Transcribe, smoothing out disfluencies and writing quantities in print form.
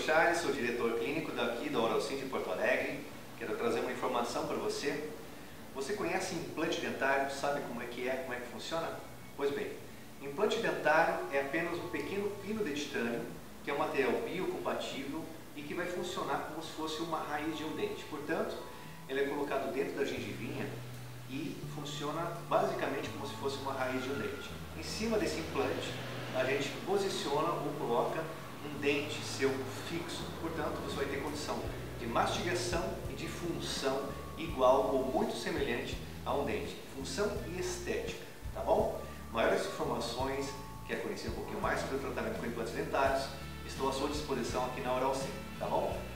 Charles, sou diretor clínico daqui da Oralcim de Porto Alegre. Quero trazer uma informação para você. Você conhece implante dentário? Sabe como é, como é que funciona? Pois bem, implante dentário é apenas um pequeno pino de titânio, que é um material biocompatível e que vai funcionar como se fosse uma raiz de um dente. Portanto, ele é colocado dentro da gengivinha e funciona basicamente como se fosse uma raiz de um dente. Em cima desse implante, a gente posiciona ou coloca um dente seu fixo. Portanto, você vai ter condição de mastigação e de função igual ou muito semelhante a um dente. Função e estética, tá bom? Maiores informações, quer conhecer um pouquinho mais sobre o tratamento com implantes dentários, estou à sua disposição aqui na Oralcim, tá bom?